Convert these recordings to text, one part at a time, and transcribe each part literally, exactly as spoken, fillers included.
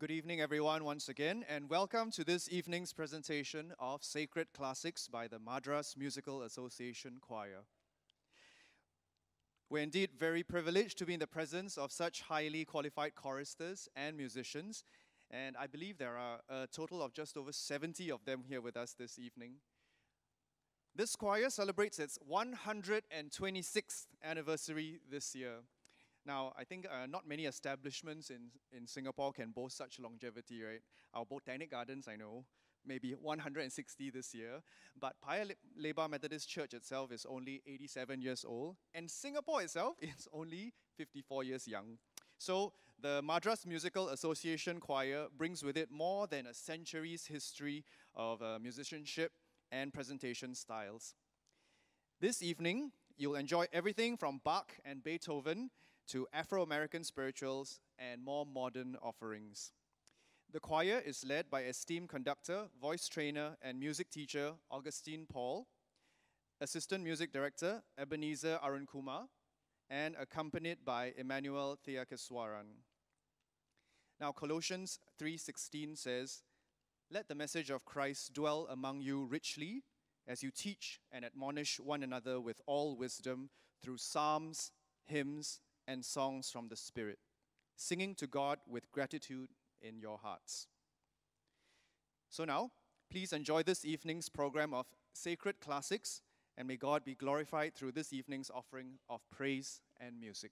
Good evening, everyone, once again, and welcome to this evening's presentation of Sacred Classics by the Madras Musical Association Choir. We're indeed very privileged to be in the presence of such highly qualified choristers and musicians, and I believe there are a total of just over seventy of them here with us this evening. This choir celebrates its one hundred twenty-sixth anniversary this year. Now, I think uh, not many establishments in, in Singapore can boast such longevity, right? Our Botanic Gardens, I know, maybe one hundred sixty this year, but Paya Lebar Methodist Church itself is only eighty-seven years old, and Singapore itself is only fifty-four years young. So, the Madras Musical Association Choir brings with it more than a century's history of uh, musicianship and presentation styles. This evening, you'll enjoy everything from Bach and Beethoven to Afro-American spirituals and more modern offerings. The choir is led by esteemed conductor, voice trainer, and music teacher Augustine Paul, assistant music director Ebenezer Arunkumar, and accompanied by Emmanuel Theakeswaran. Now, Colossians three sixteen says, "Let the message of Christ dwell among you richly, as you teach and admonish one another with all wisdom through psalms, hymns, and songs from the Spirit, singing to God with gratitude in your hearts." So now, please enjoy this evening's program of Sacred Classics, and may God be glorified through this evening's offering of praise and music.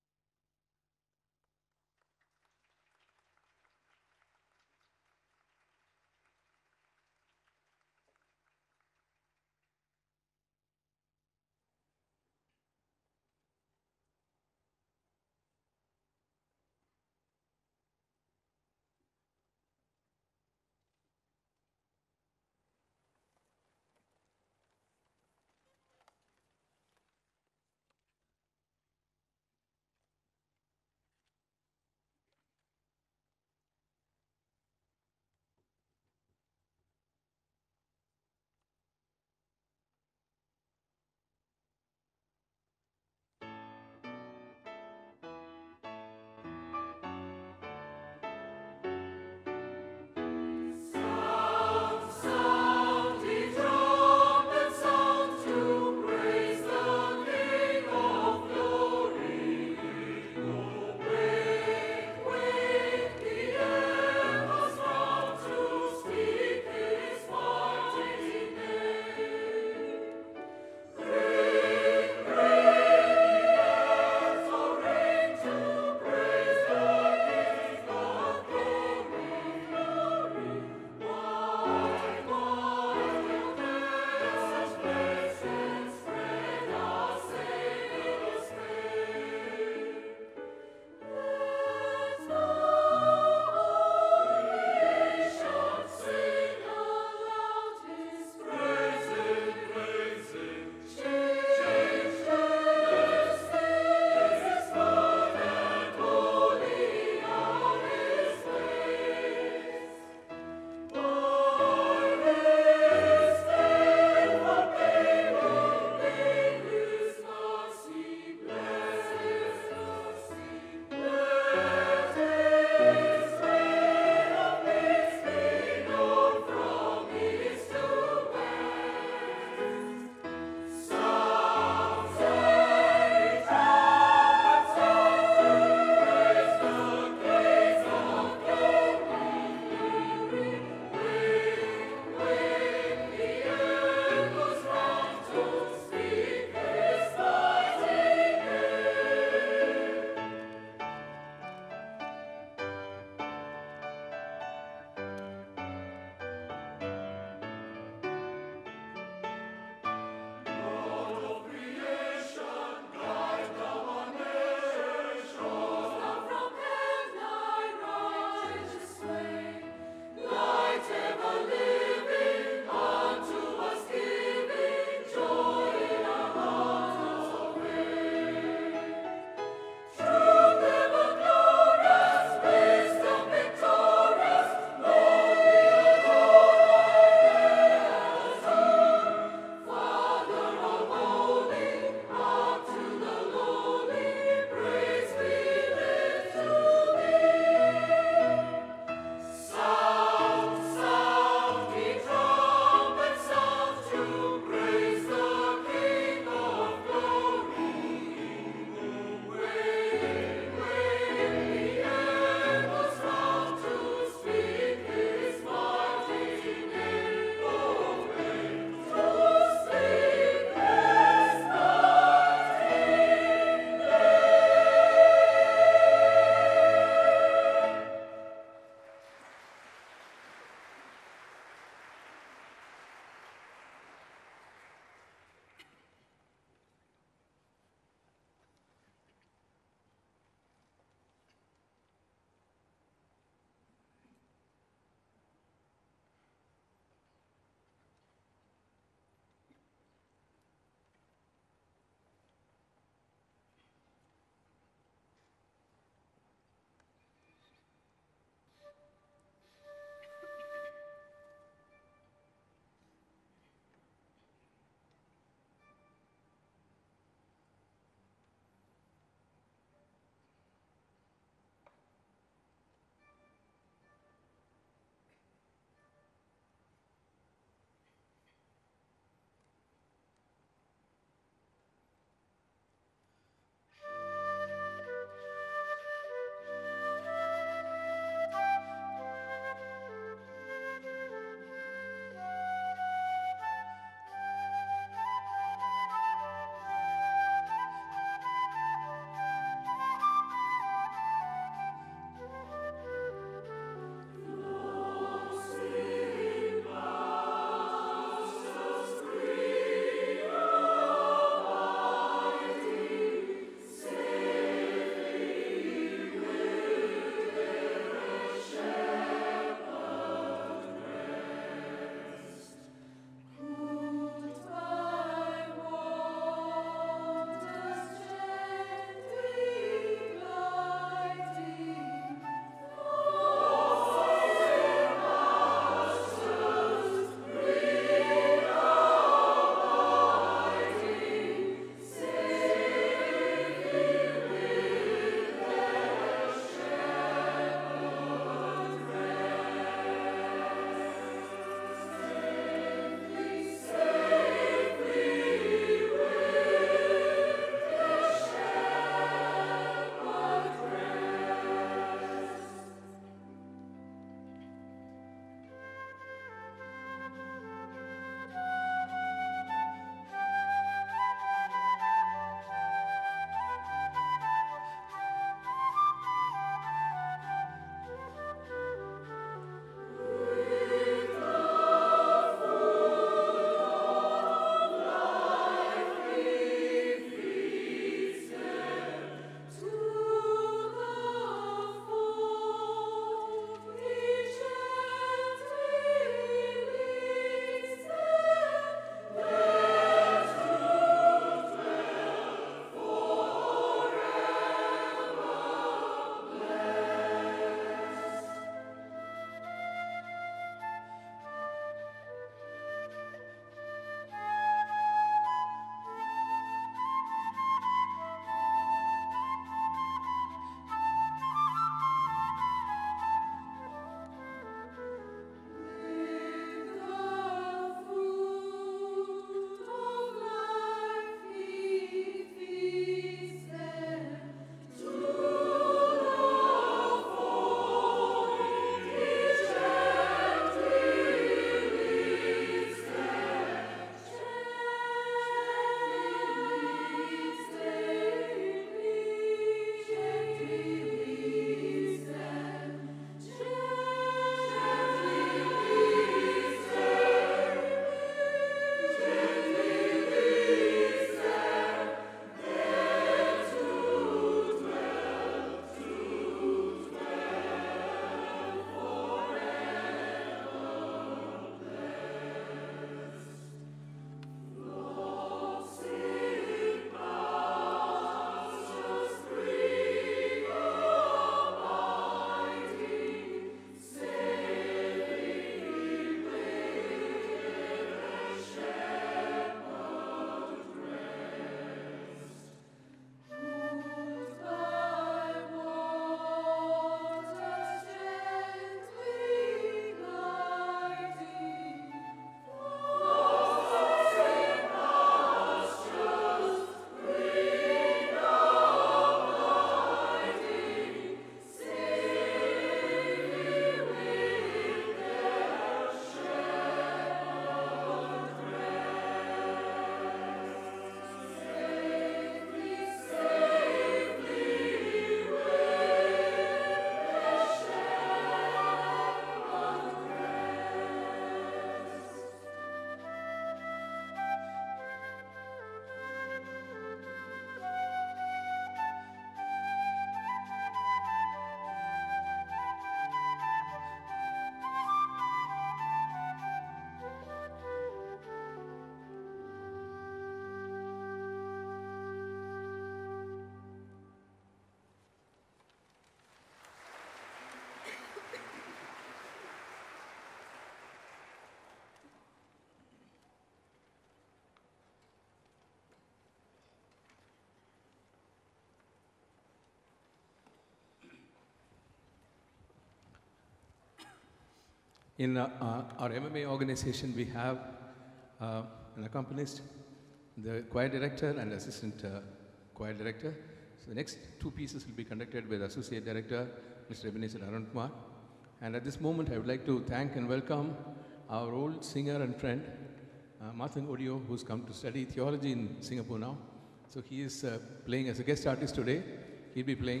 In uh, uh, our M M A organization, we have uh, an accompanist, the choir director and assistant uh, choir director. So the next two pieces will be conducted by the associate director, Mister Ebenezer Arun Kumar. And at this moment, I would like to thank and welcome our old singer and friend, uh, Martin Odio, who's come to study theology in Singapore now. So he is uh, playing as a guest artist today. He'll be playing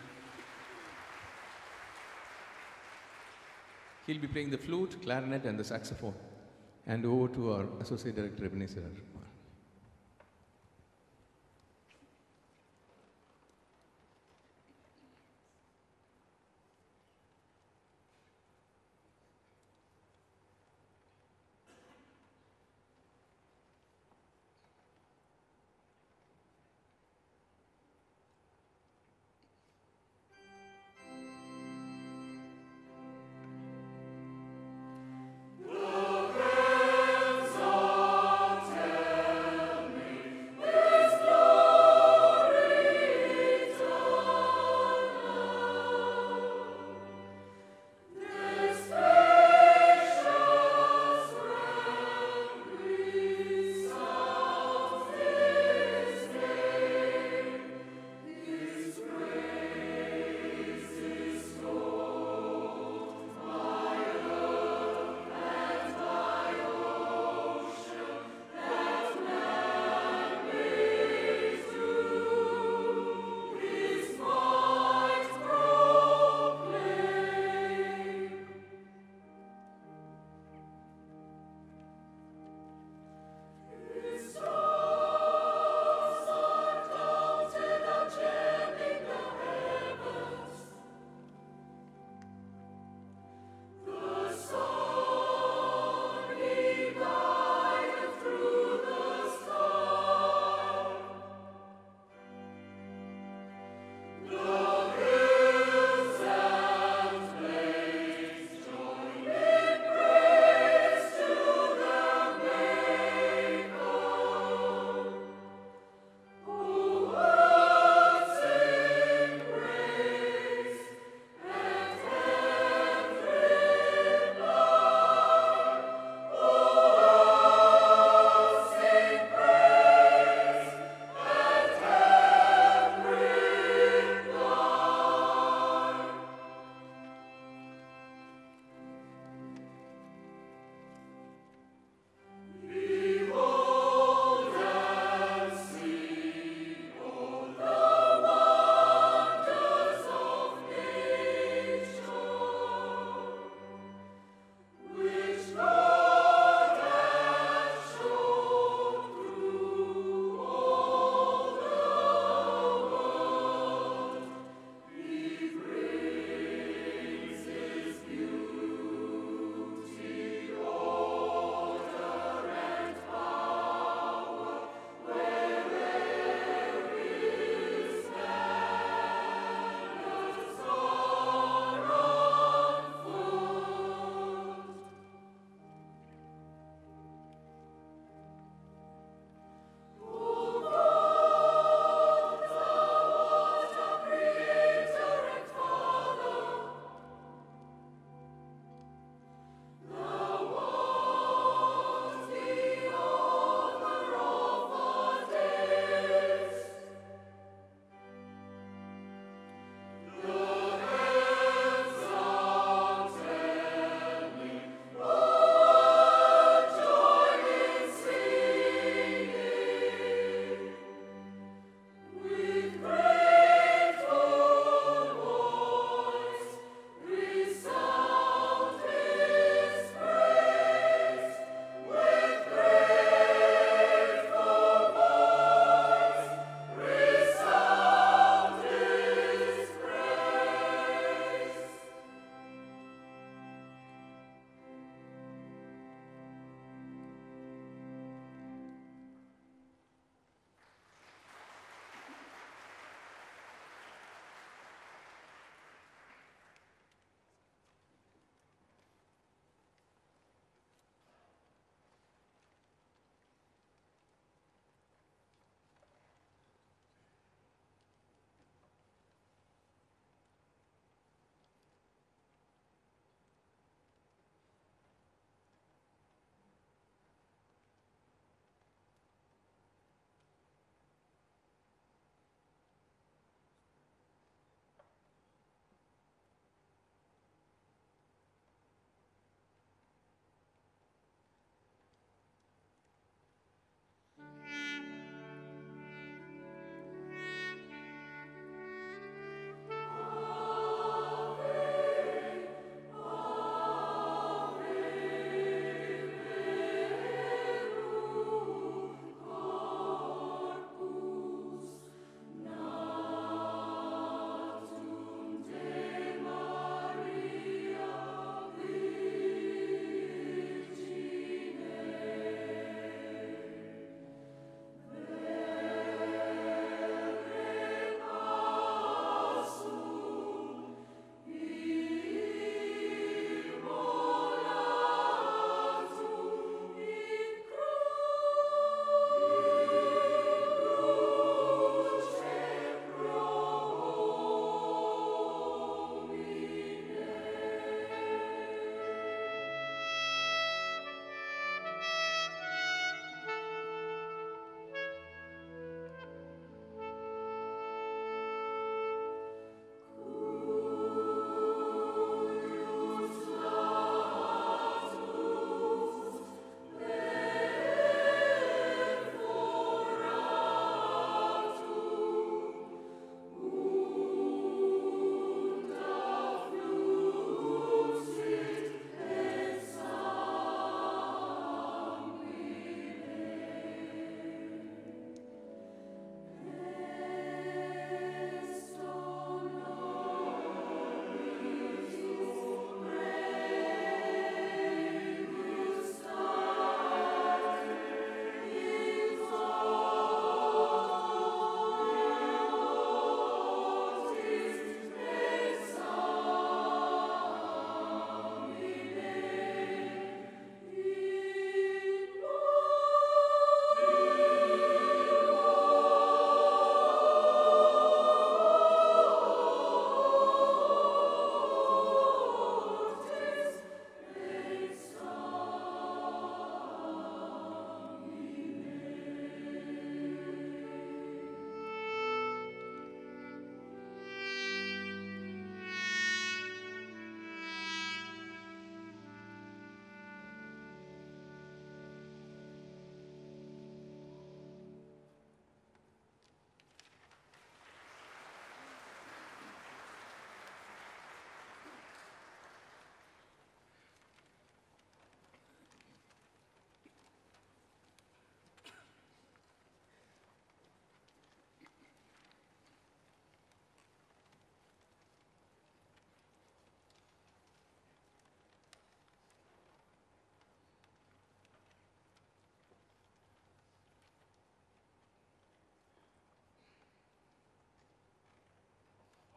He'll be playing the flute, clarinet, and the saxophone. And over to our associate director, Ebenezer Arun Kumar. The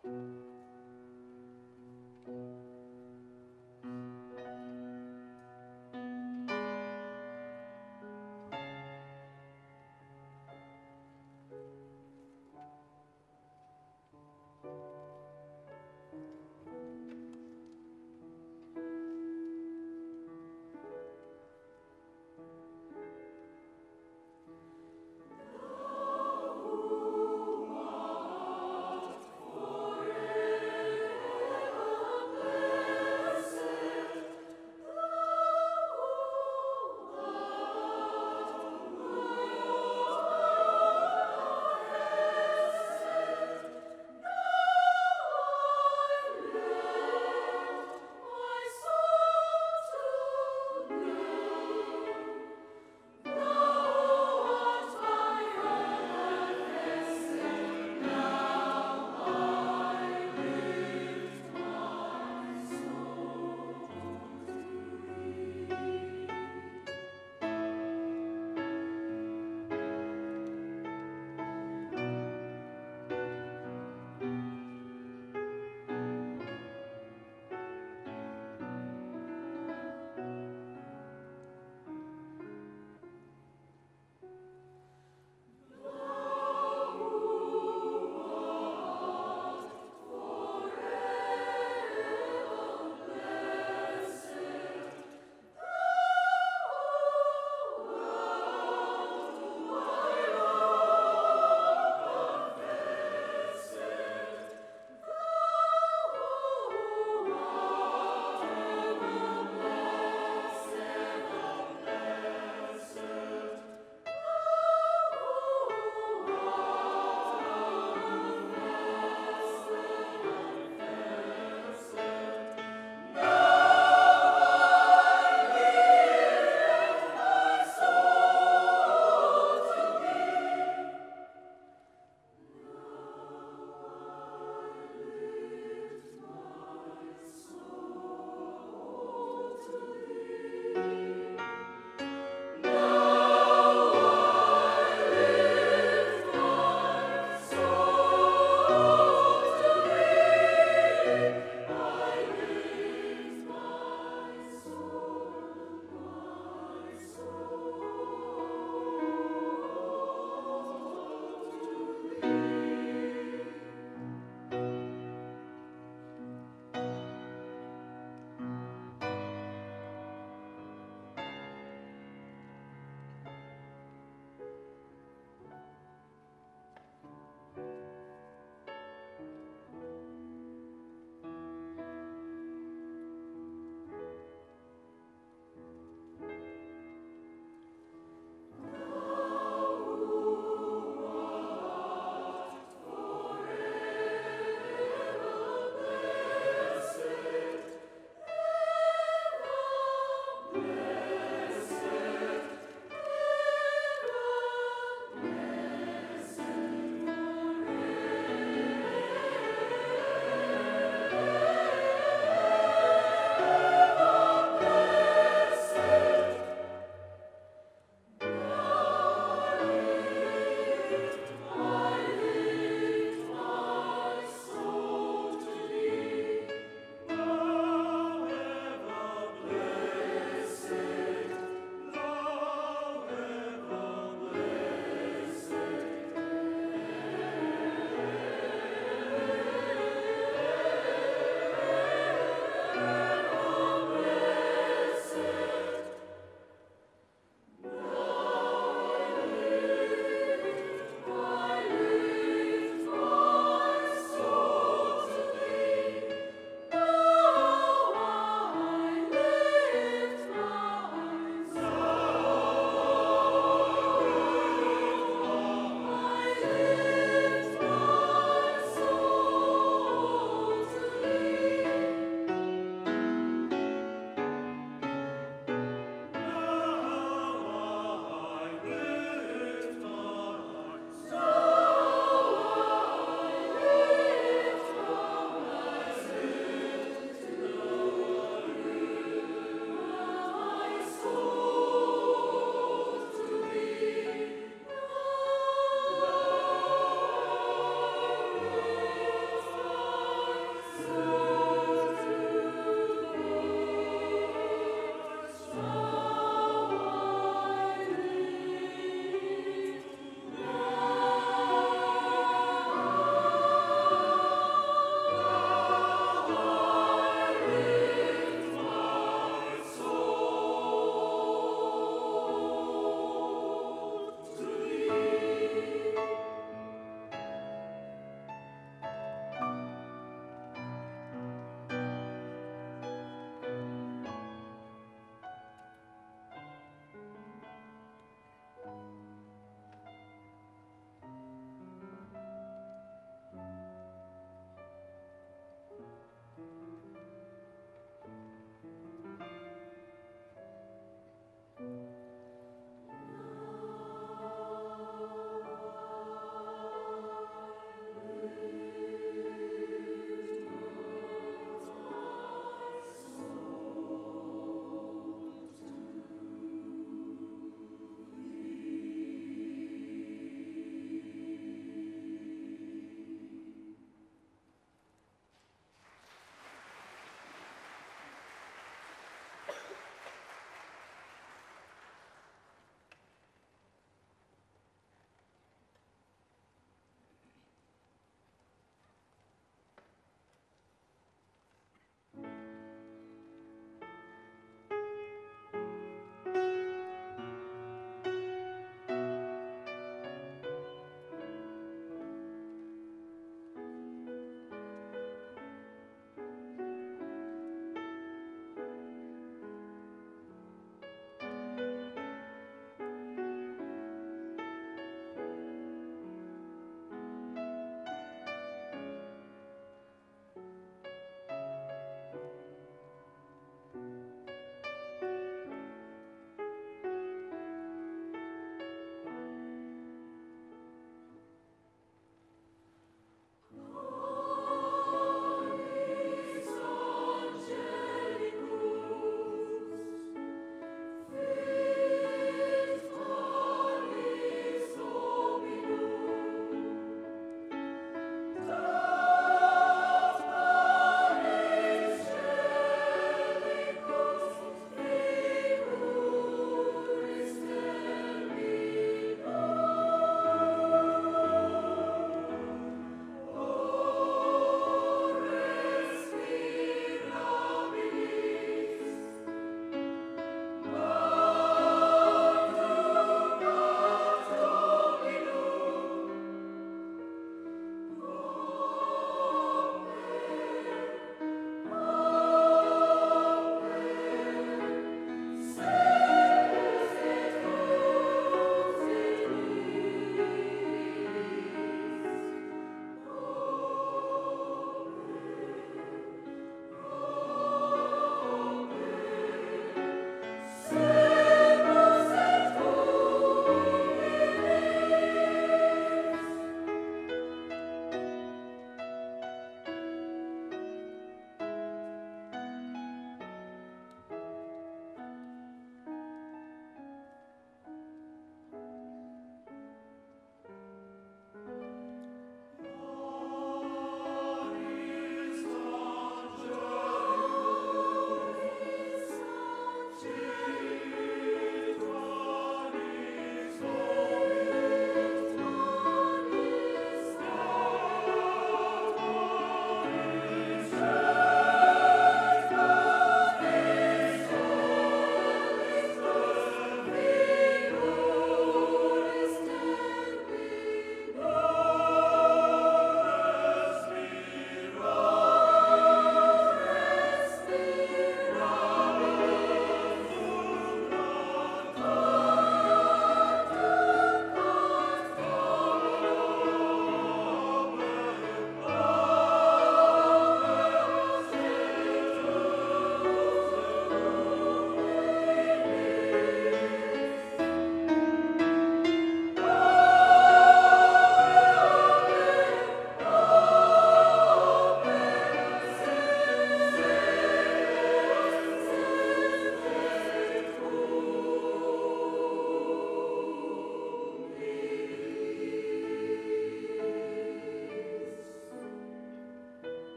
Forever.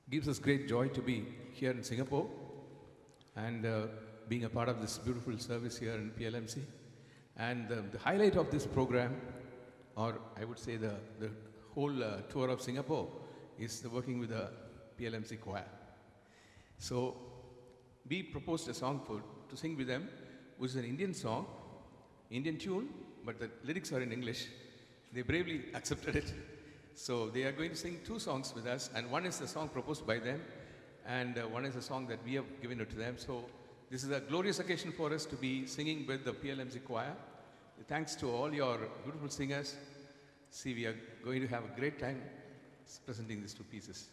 gives us great joy to be here in Singapore and uh, being a part of this beautiful service here in P L M C. And uh, the highlight of this program, or I would say the, the whole uh, tour of Singapore, is the working with the P L M C choir. So we proposed a song for, to sing with them, which is an Indian song, Indian tune, but the lyrics are in English. They bravely accepted it. So they are going to sing two songs with us, and one is the song proposed by them, and uh, one is a song that we have given it to them. So this is a glorious occasion for us to be singing with the P L M C choir. Thanks to all your beautiful singers. See, we are going to have a great time presenting these two pieces.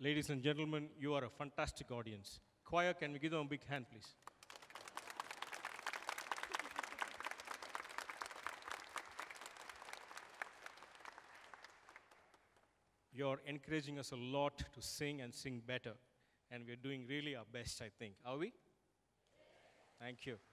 Ladies and gentlemen, you are a fantastic audience. Choir, can we give them a big hand, please? You're encouraging us a lot to sing and sing better. And we're doing really our best, I think. Are we? Thank you.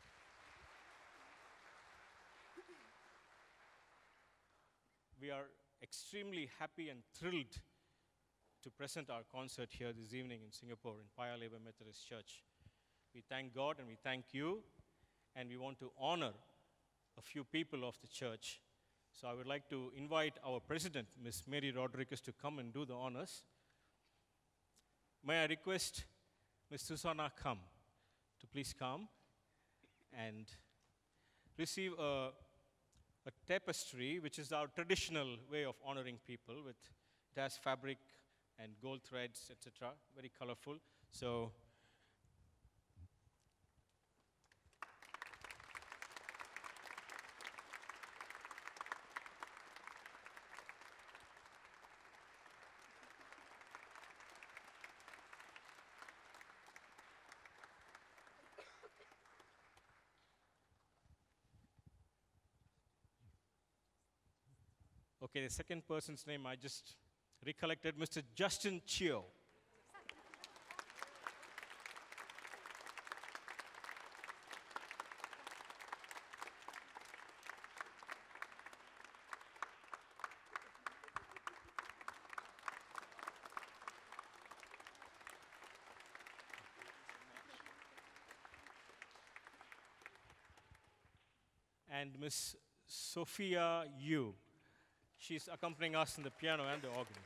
We are extremely happy and thrilled to present our concert here this evening in Singapore in Paya Lebar Methodist Church. We thank God and we thank you, and we want to honor a few people of the church. So I would like to invite our president, Miz Mary Rodriguez, to come and do the honors. May I request Miz Susanna come to please come and receive a, a tapestry, which is our traditional way of honoring people. With, it has fabric and gold threads, et cetera, very colorful. So, okay, the second person's name I just recollected, Mister Justin Chio. And Miss Sophia Yu. She's accompanying us in the piano and the organ.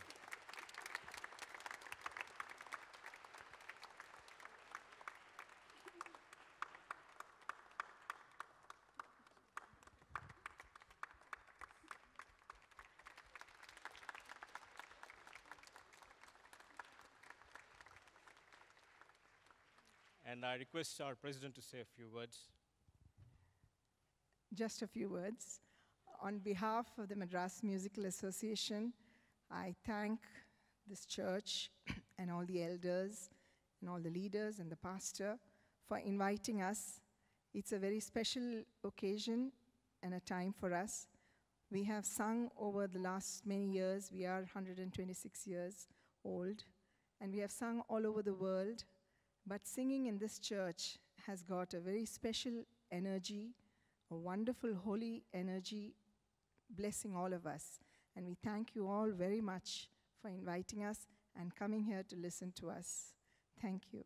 And I request our president to say a few words. Just a few words. On behalf of the Madras Musical Association, I thank this church and all the elders and all the leaders and the pastor for inviting us. It's a very special occasion and a time for us. We have sung over the last many years. We are one hundred twenty-six years old, and we have sung all over the world. But singing in this church has got a very special energy, a wonderful holy energy, blessing all of us. And we thank you all very much for inviting us and coming here to listen to us. Thank you.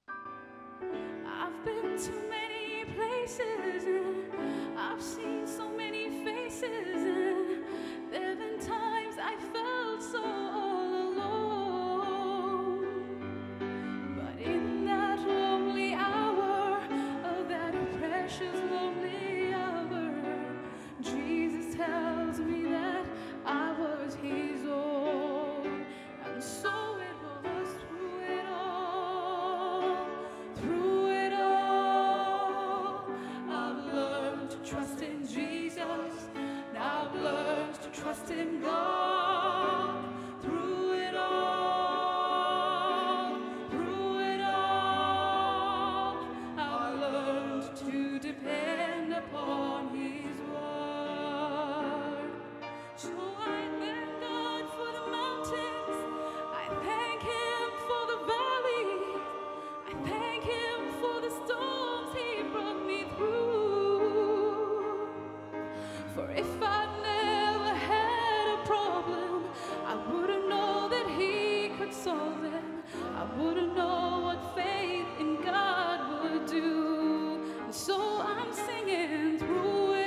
I've been to many places and I've seen so many faces, and there have been times I felt so all alone. But in that lonely hour, oh, that precious lonely hour, Jesus tells me that I was his own. And so it was through it all, through it all, I've learned to trust in Jesus. Now I've learned to trust in God. Through it all, through it all, I've learned to depend upon his word. So I thank God for the mountains, I thank him for the valleys, I thank him for the storms he brought me through. For if I'd never had a problem, I wouldn't know that he could solve them. I wouldn't know what faith in God would do. And so I'm singing through it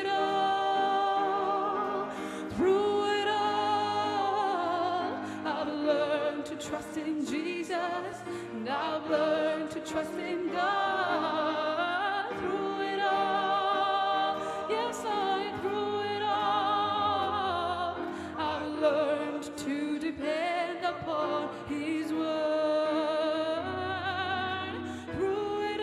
all, through it all. I've learned to trust in Jesus, and I've learned to trust in God. Through it all, yes, I, through it all, I've learned to depend upon his word. Through it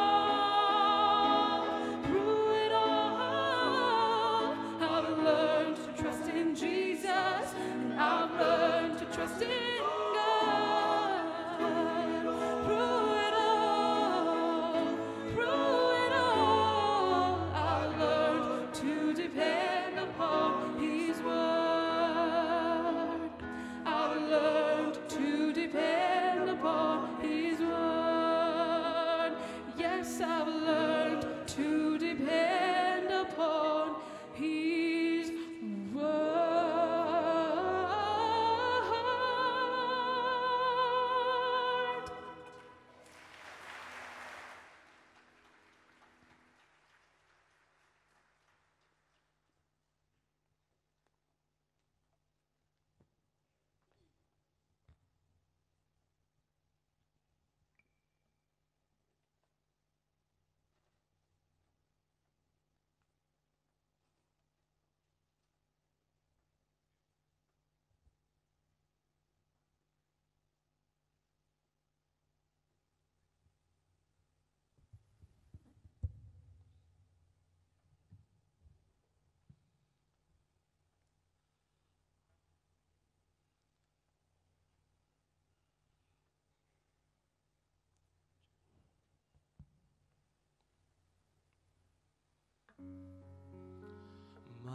all, through it all, I've learned to trust in Jesus, and I've learned to trust in God.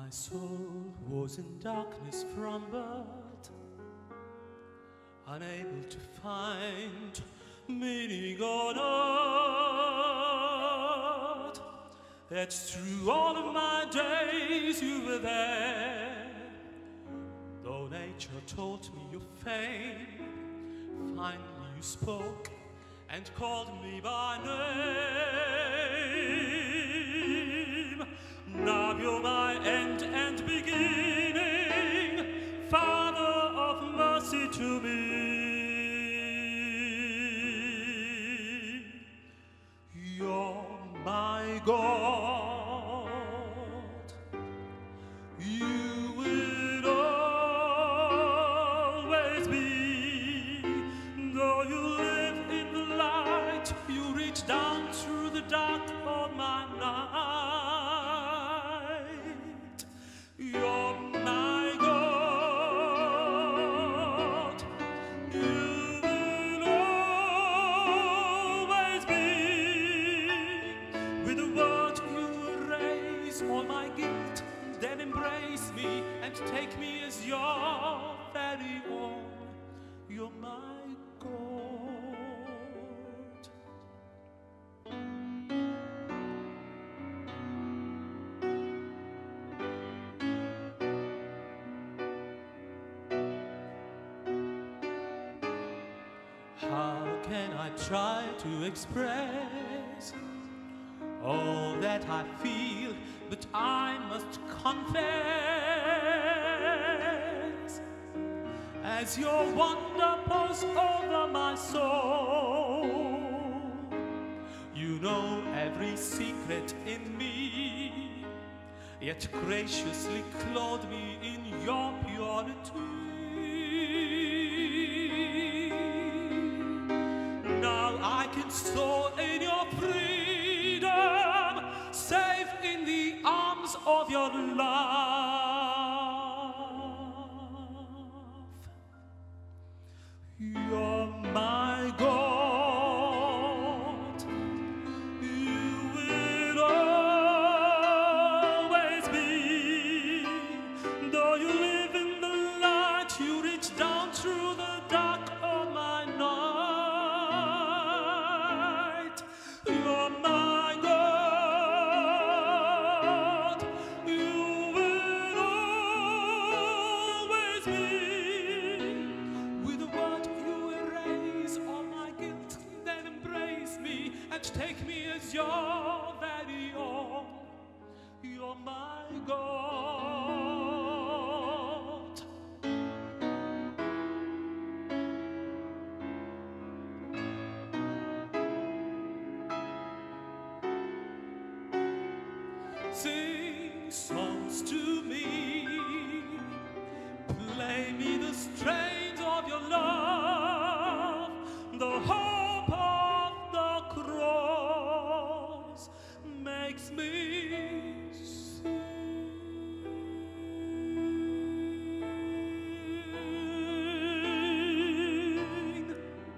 My soul was in darkness from birth, unable to find meaning on earth. Yet through all of my days you were there. Though nature told me your fame, finally you spoke and called me by name. Now you're my end and beginning, Father of mercy to me. You're my God. You will always be. Though you live in the light, you reach down through the dark of my night. You're my God. You will always be. With a word you erase all my guilt, then embrace me and take me as your very own. You're my God. How can I try to express all that I feel, but I must confess, as your wonder pours over my soul, you know every secret in me, yet graciously clothe me in your purity. Now I can soar in your freedom, safe in the arms of your love. You're my God. You will always be. Though you live in the light, you reach down through the dark of my night. You're my God. You will always be. With a word you erase all my guilt, then embrace me and take me as your very own. You're my God. Sing songs to me, play me the strains of your love, the hope of the cross makes me sing.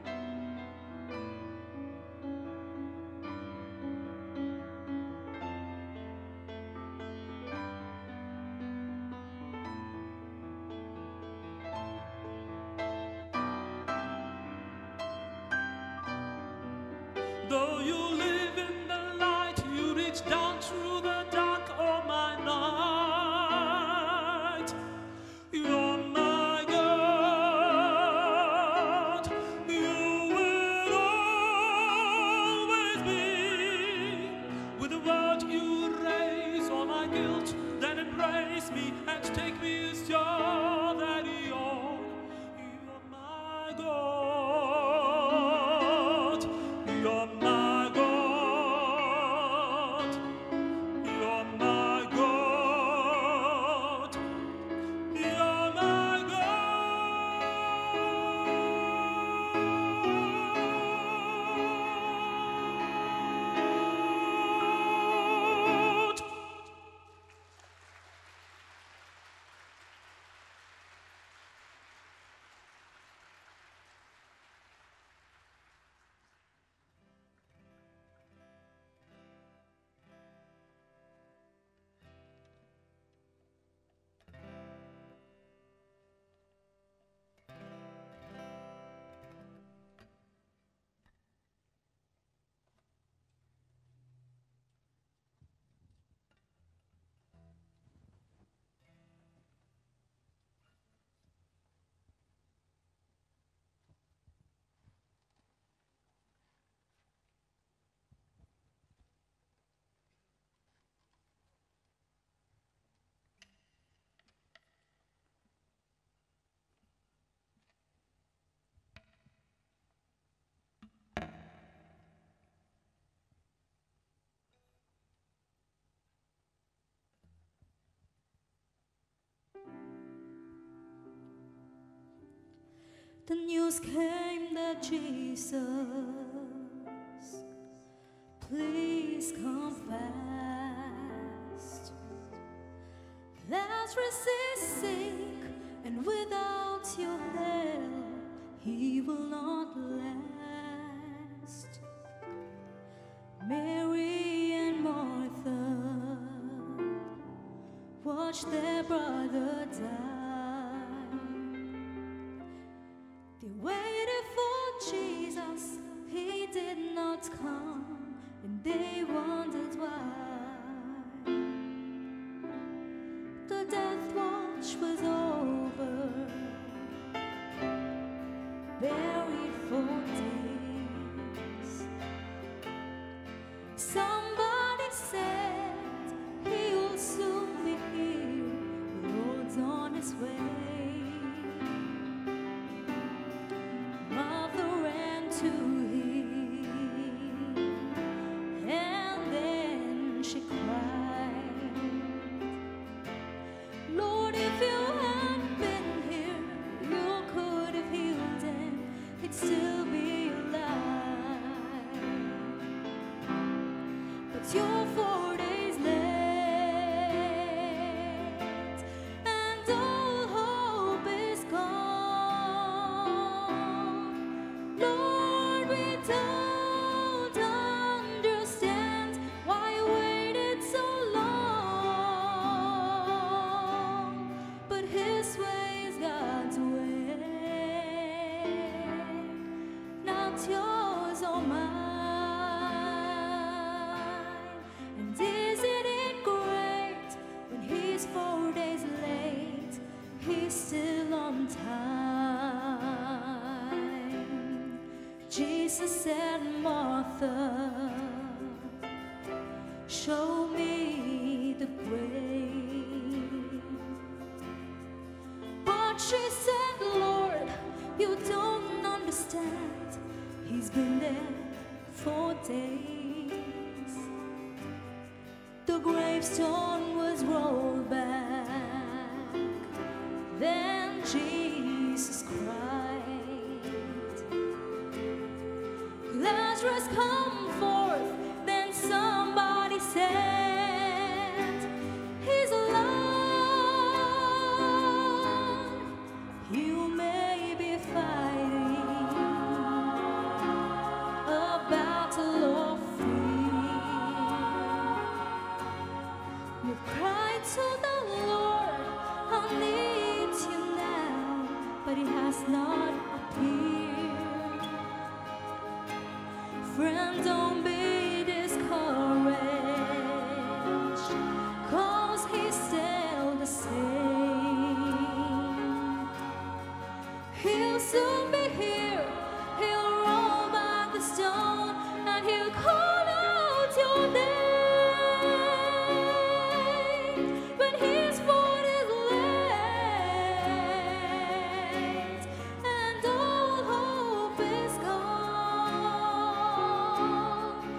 Though you live in the light, you reach down through the dark of my night. You're my God. You will always be. With a word you erase all my guilt, then embrace me and take me as your very own. You're my God. You're my God. You're my God. You're my God. the news came that Jesus, please come fast. Lazarus is sick, and without your help, he will not last. Mary and Martha watched their brother die. They waited for Jesus, he did not come, and they wondered why. The death watch was over, buried for days. Somebody said he'll soon be here, the Lord's on his way. Mother ran to him, and then she cried, Lord, if you had been here, you could have healed him, he'd still be alive. But you're four days late, and all hope is gone. Lord, we don't understand why you waited so long, but his way is God's way, not yours or mine. And isn't it great when he's four days late, he's still on time? Jesus said, Martha, show me the grave. But she said, Lord, you don't understand, he's been there for days. The gravestone was rolled back, then Jesus cried, Lazarus, come forth. Then somebody said, he's alive. You may be fighting a battle of fear. You've cried to the Lord, I need you now, but he has not appeared. Friend, don't be discouraged, 'cause he's still the same. He'll soon be here, he'll roll back the stone, and he'll call out your name. When his word is late, and all hope is gone,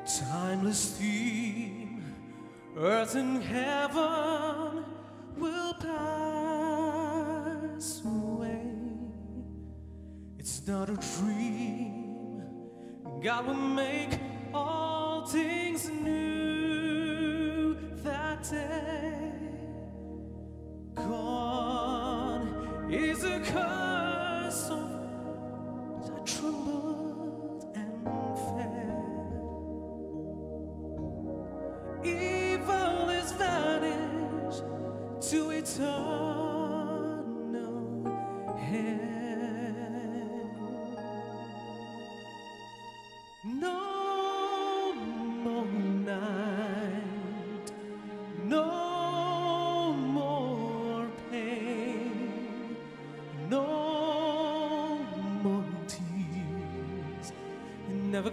timeless theme, earth and heaven will pass away. It's not a dream, God will make all things new that day. Gone is the curse of that trembled and fell. Evil is vanished to eternal hell. No more night, no more pain, no more tears, never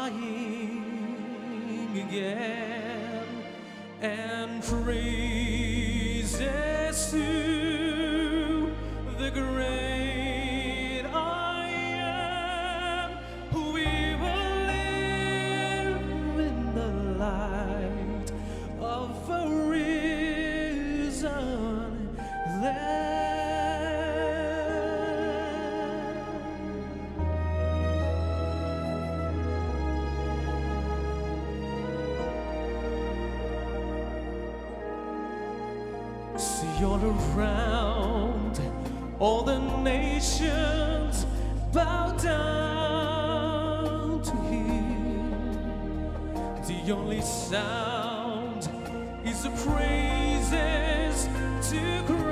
crying again, and praises to the great I am. We will live in the light of a risen Lamb. See all around, all the nations bow down to Him. The only sound is the praises to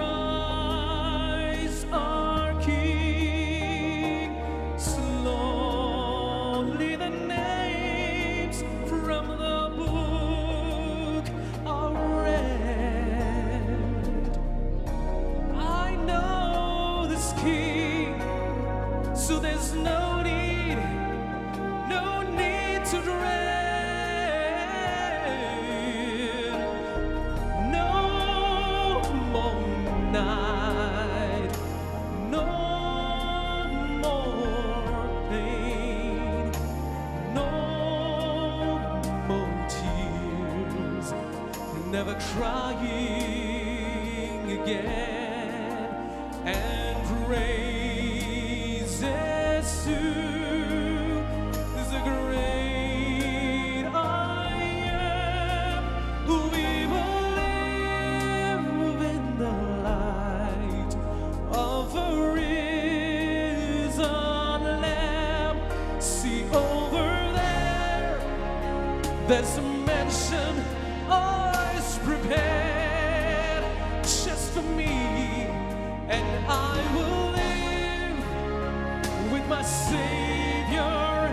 Christ our King. Slowly the names from the book are read. I know this King, so there's no need, no need to dread. No more night, no more pain, no more tears, never crying again, and praises to the great I am. We will live in the light of a risen Lamb. See over there, there's a mansion ours prepared just for me, and I will live with my Savior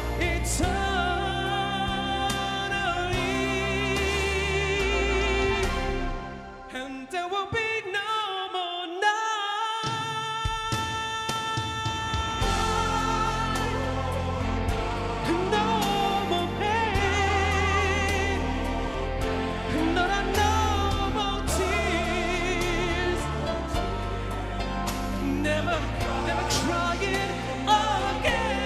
eternally, and there will be no more night, no more pain, no, no, no more tears, never, never crying again.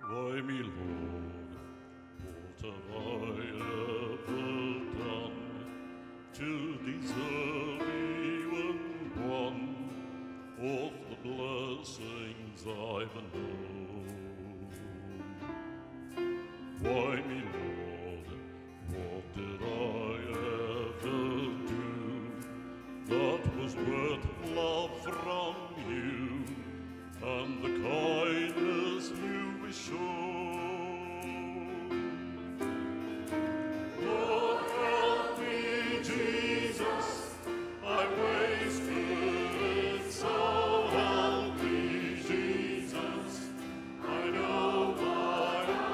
Why, me Lord, what have I ever done to deserve even one of the blessings I've known? Why, me Lord, what did I ever do that was worth love from you and the kindness you showed? Lord, help me, Jesus, I wasted, so help me, Jesus, I know what I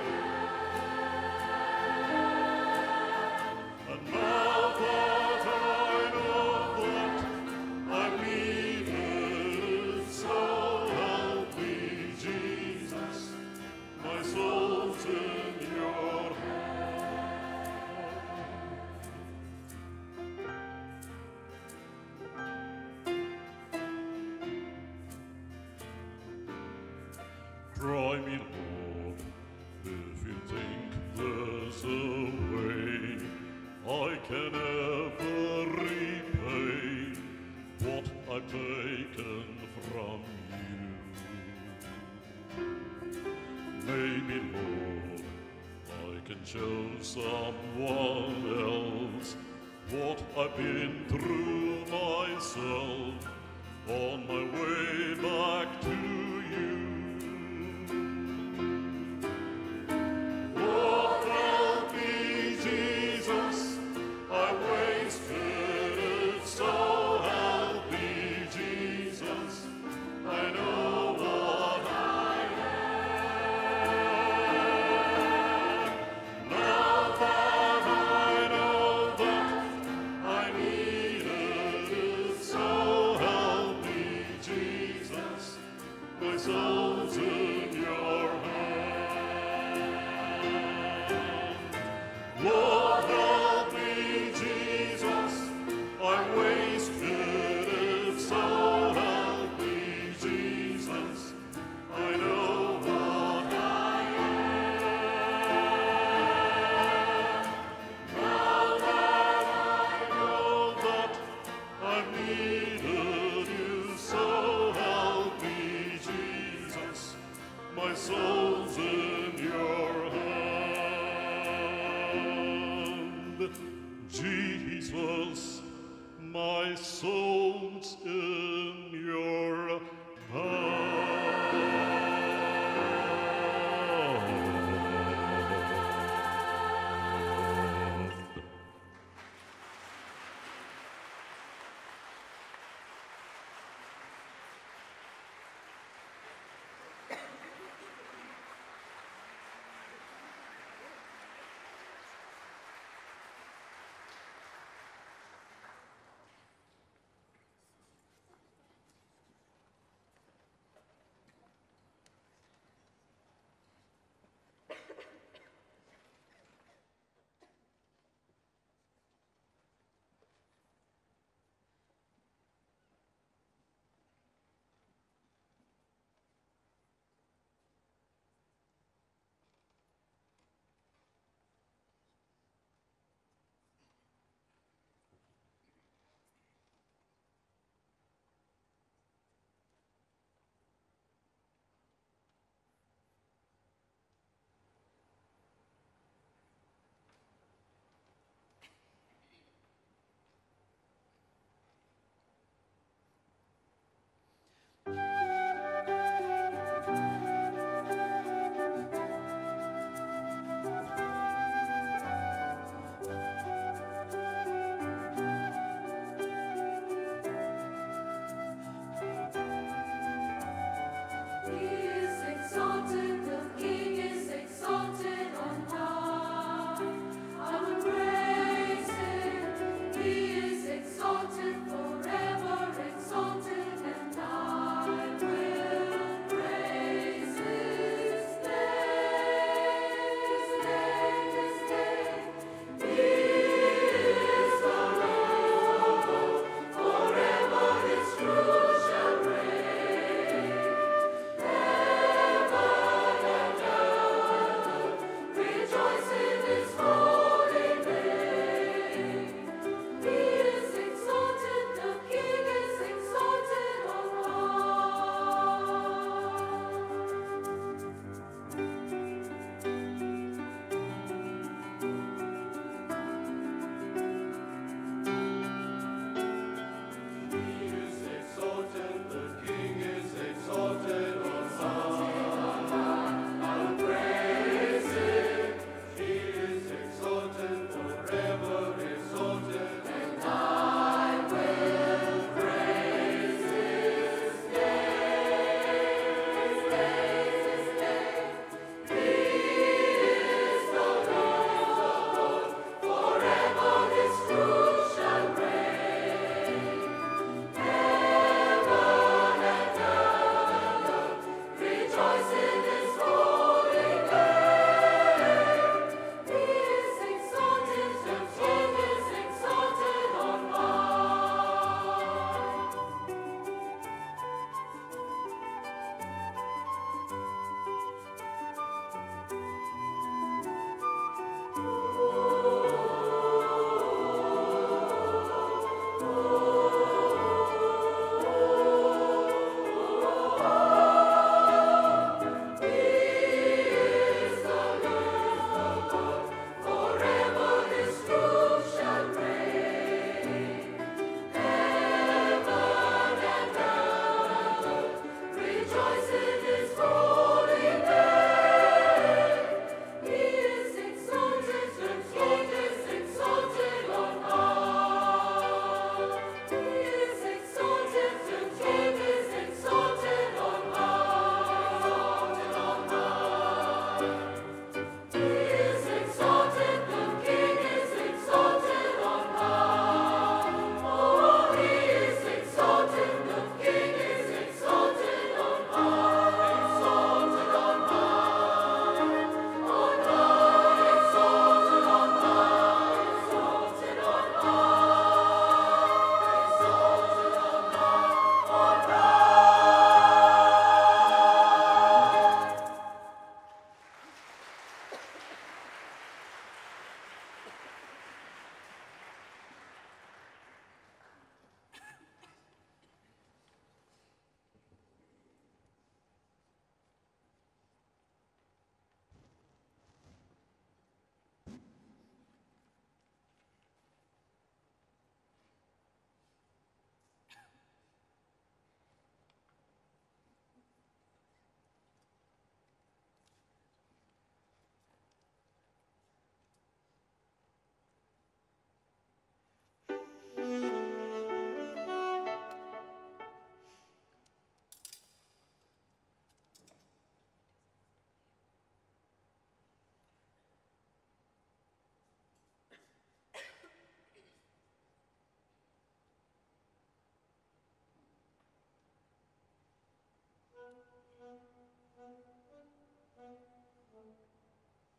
am. And now that I know what I needed, so help me, Jesus, my soul's in your Try me, Lord, if you think there's a way I can ever repay what I've taken from you. Maybe, Lord, I can show someone else what I've been through myself on my way back to you. Lord, help me, Jesus, I wasted it, so help me, Jesus, I know what I am. Now that I know that I needed it, so help me, Jesus, my soul.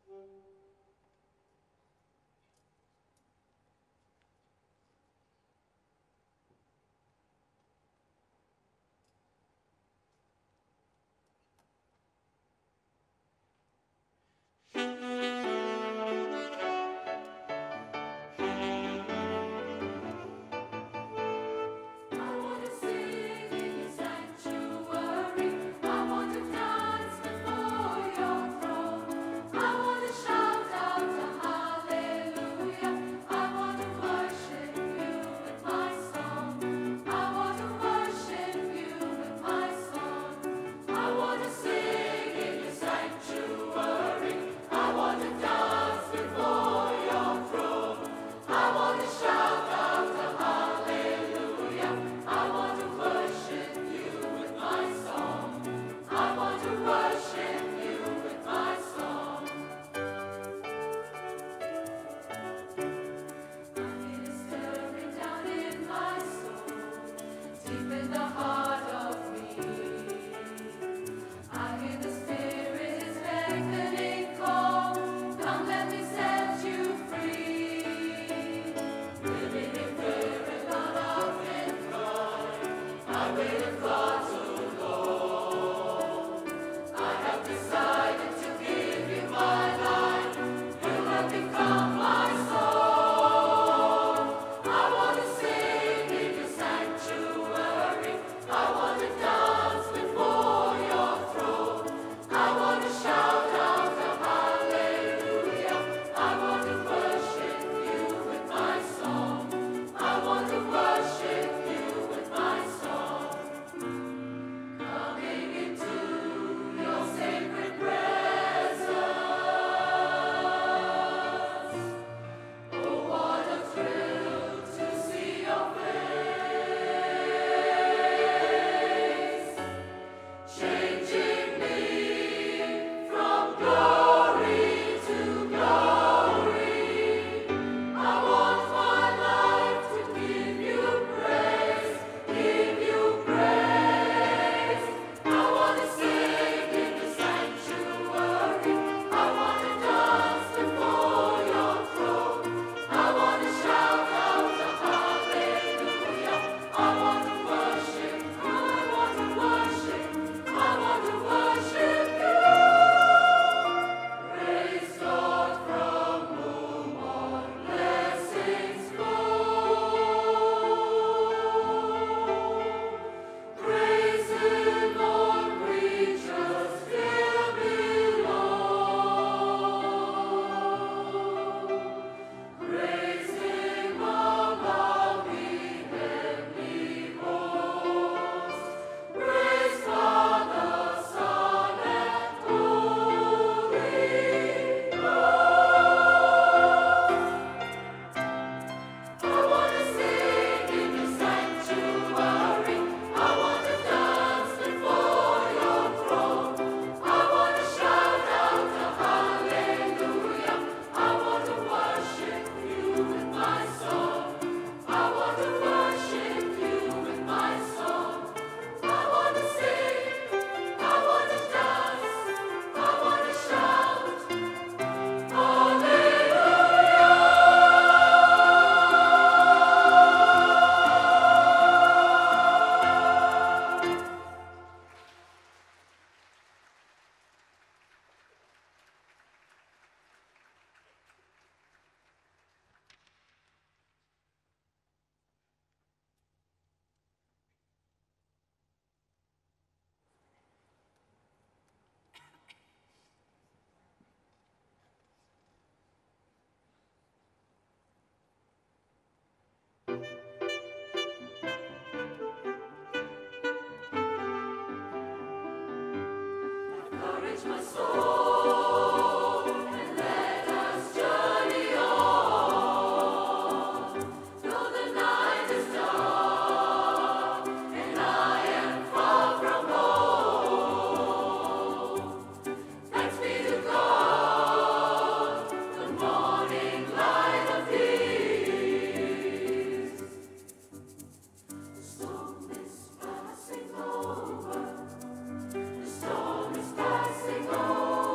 Passing over.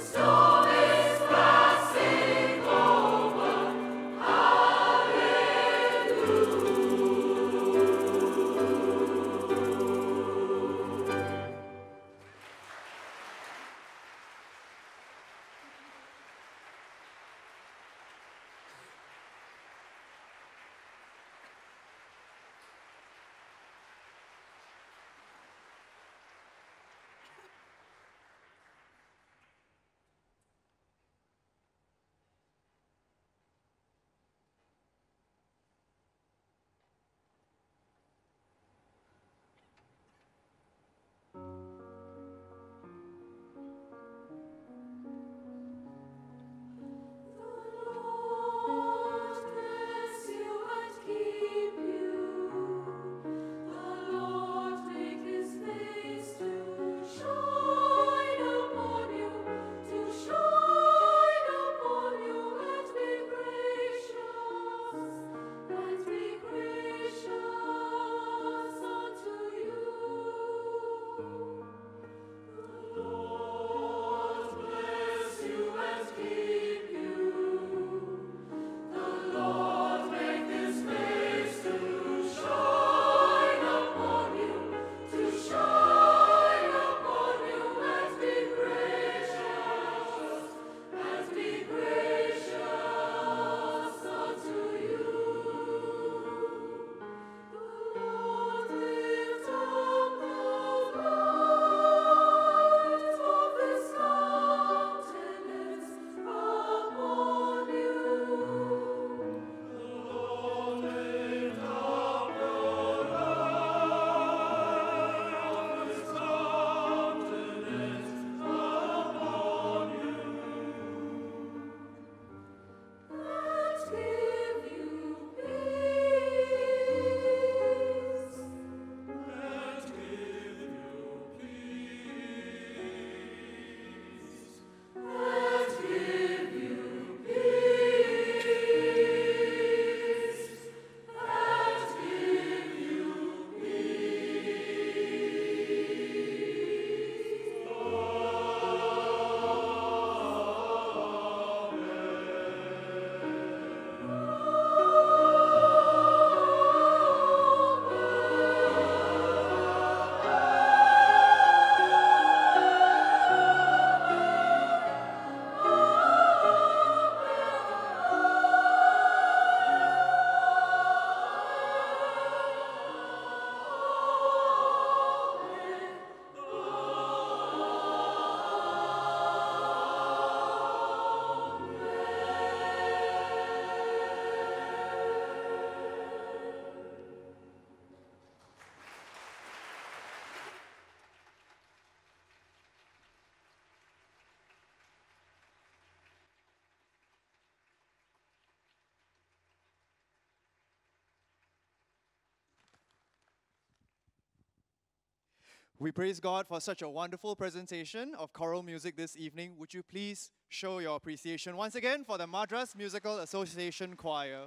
We praise God for such a wonderful presentation of choral music this evening. Would you please show your appreciation once again for the Madras Musical Association Choir?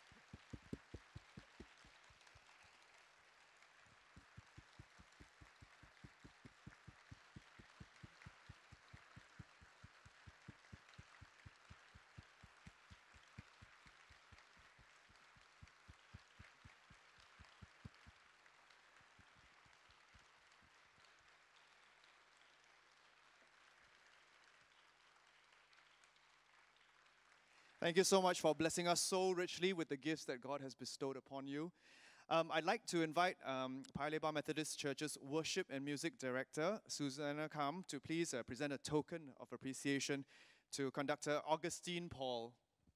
Thank you so much for blessing us so richly with the gifts that God has bestowed upon you. Um, I'd like to invite um, Paya Lebar Methodist Church's Worship and Music Director, Susanna Kam, to please uh, present a token of appreciation to Conductor Augustine Paul.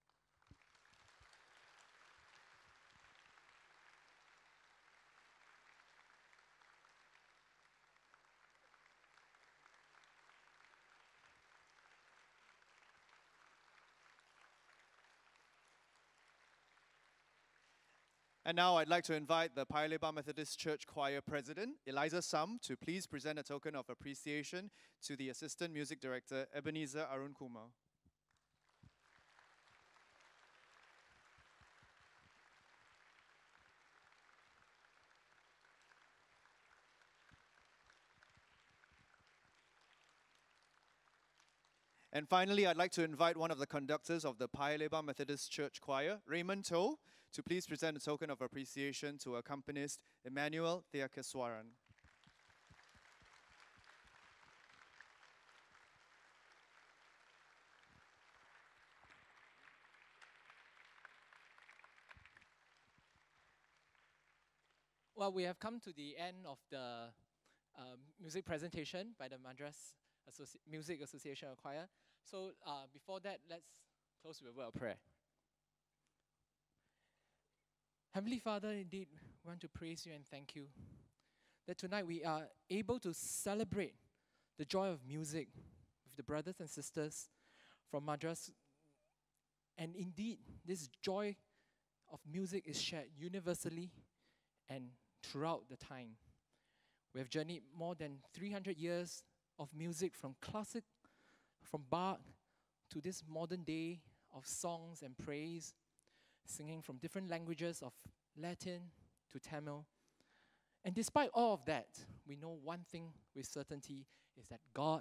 And now I'd like to invite the Paya Lebar Methodist Church Choir President, Eliza Sam, to please present a token of appreciation to the Assistant Music Director, Ebenezer Arun Kumar. And finally, I'd like to invite one of the conductors of the Paya Lebar Methodist Church Choir, Raymond Toh, to please present a token of appreciation to accompanist Emmanuel Theakeswaran. Well, we have come to the end of the uh, music presentation by the Madras Associ Music Association of Choir. So uh, before that, let's close with a word of prayer. Heavenly Father, indeed, we want to praise you and thank you that tonight we are able to celebrate the joy of music with the brothers and sisters from Madras. And indeed, this joy of music is shared universally and throughout the time. We have journeyed more than three hundred years of music from classic, from Bach to this modern day of songs and praise, singing from different languages of Latin to Tamil. And despite all of that, we know one thing with certainty is that God,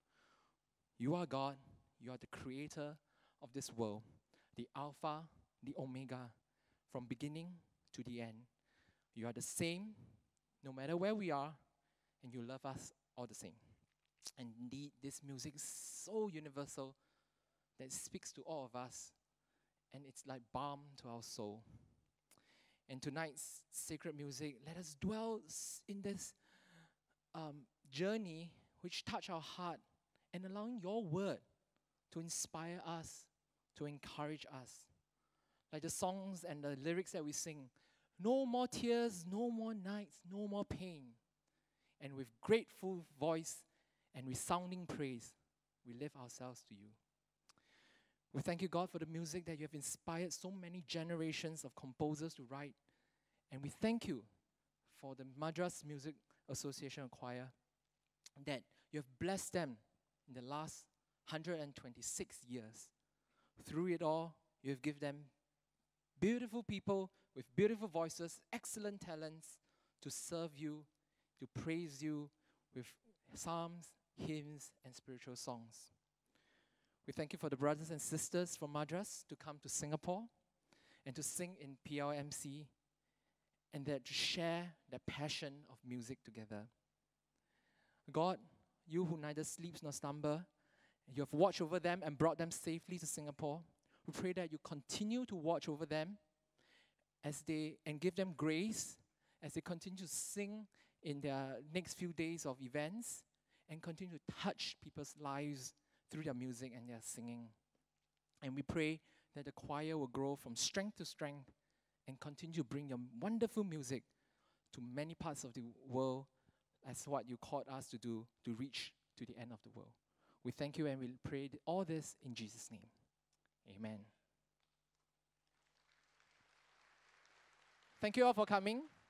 you are God, you are the creator of this world, the Alpha, the Omega, from beginning to the end. You are the same, no matter where we are, and you love us all the same. And indeed, this music is so universal that it speaks to all of us, and it's like balm to our soul. And tonight's sacred music, let us dwell in this um, journey which touch our heart and allowing your word to inspire us, to encourage us. Like the songs and the lyrics that we sing, no more tears, no more nights, no more pain. And with grateful voice and resounding praise, we lift ourselves to you. We thank you, God, for the music that you have inspired so many generations of composers to write. And we thank you for the Madras Music Association Choir that you have blessed them in the last one hundred twenty-six years. Through it all, you have given them beautiful people with beautiful voices, excellent talents to serve you, to praise you with psalms, hymns, and spiritual songs. We thank you for the brothers and sisters from Madras to come to Singapore and to sing in P L M C and that to share the passion of music together. God, you who neither sleeps nor slumber, you have watched over them and brought them safely to Singapore. We pray that you continue to watch over them as they and give them grace as they continue to sing in their next few days of events and continue to touch people's lives through their music and their singing. And we pray that the choir will grow from strength to strength and continue to bring your wonderful music to many parts of the world as what you called us to do, to reach to the end of the world. We thank you and we pray all this in Jesus' name. Amen. Thank you all for coming.